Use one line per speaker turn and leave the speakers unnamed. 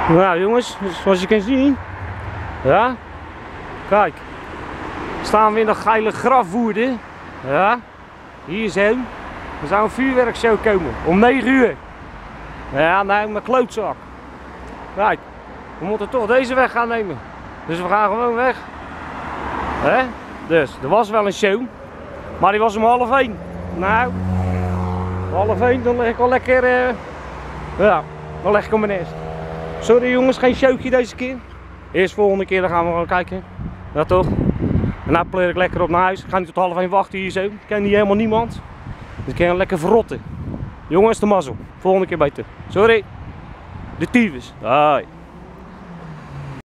Nou jongens, zoals je kan zien, ja, kijk, staan we in de geile grafwoerde, ja, hier zo, er zou een vuurwerkshow komen, om 9 uur, ja, nou mijn klootzak, kijk, we moeten toch deze weg gaan nemen, dus we gaan gewoon weg, hè? Dus, er was wel een show, maar die was om 12:30, nou, 12:30 dan leg ik wel lekker, ja, dan leg ik op mijn nest. Sorry jongens, geen showtje deze keer. Eerst volgende keer dan gaan we gewoon kijken. Ja toch? En nou pleer ik lekker op naar huis. Ik ga niet tot 12:30 wachten hier zo. Ik ken hier helemaal niemand. Dus ik kan lekker verrotten. Jongens, de mazzel. Volgende keer beter. Sorry. De tyfus. Hoi.